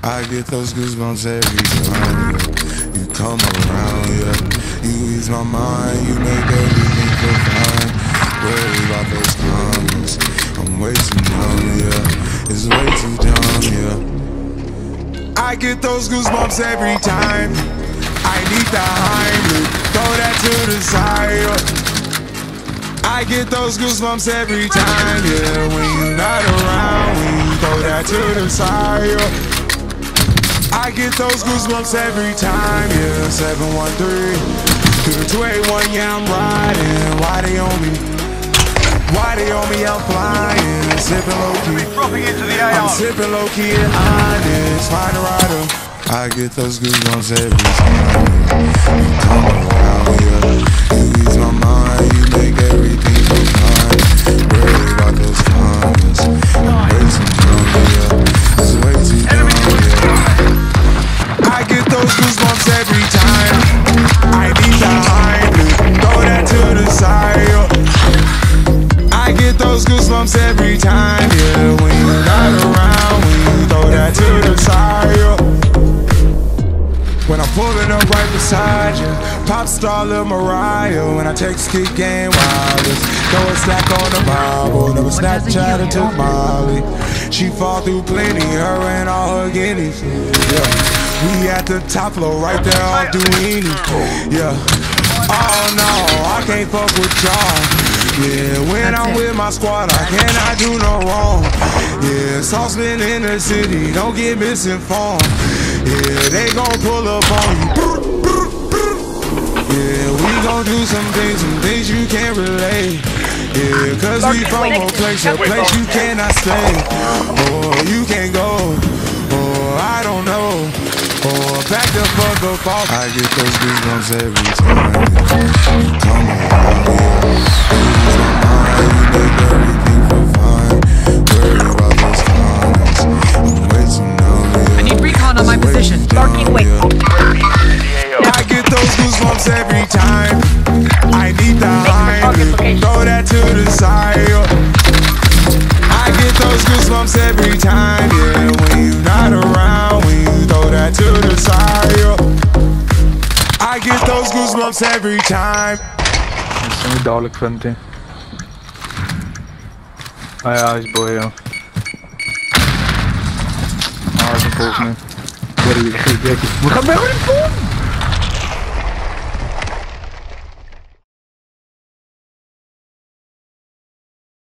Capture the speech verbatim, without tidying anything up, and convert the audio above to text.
I get those goosebumps every time, yeah. You come around, yeah. You ease my mind, you make everything feel fine. Worry about those comments, I'm way too dumb, yeah. It's way too dumb, yeah. I get those goosebumps every time. I need the Heimlich, throw that to the side, yeah. I get those goosebumps every time, yeah. When you're not around, when you throw that to the side, yeah. I get those goosebumps every time, yeah. seven one three to the two eight one, yeah, I'm riding. Why they on me? Why they on me? I'm flying, sipping low key. I'm sipping low key and honest. Find a rider. I get those goosebumps every time. You come around, yeah. You ease my mind, you make everything feel fine. Worry about those comments, I'm way too dumb, yeah. It's way too dumb, yeah. I get those goosebumps every time. I need the Heimlich, throw that to the side, yeah. I get those goosebumps every time, yeah. When you're not around, when you throw that to the side, yeah. When I'm pulling up right beside you, pop star Lil Mariah. When I text kick game wireless, throw a stack on the Bible. Never Snapchat or took Molly. She fall through plenty, her and all her guineas. Yeah. We at the top floor, right there off Duini. Yeah. Oh no, I can't fuck with y'all. Yeah, when I'm with my squad, I cannot do no wrong. Yeah, saucepan in the city, don't get misinformed. Yeah, they gon' pull up on you. Yeah, we gon' do some things, some things you can't relate. Yeah, cause we from a place, a place you cannot stay. Or you can't go, or I don't know. Or back the fuck up off. I get those goosebumps every time, yeah. You come around, yeah. You ease my mind, you make everything feel fine. Worry about those comments, I'm way too numb, yeah. I need recon on my position. Darking wait. I get those goosebumps every time. I need the Heimlich, throw that to the side, yeah. I get those goosebumps every time, yeah. When you're not around, when you throw that to the side, yeah. I get those goosebumps every time. Dat is niet duidelijk, vindt hij. Ah ja, hij is boy, ja. Ah, dat is een volgens mij. We gaan bij een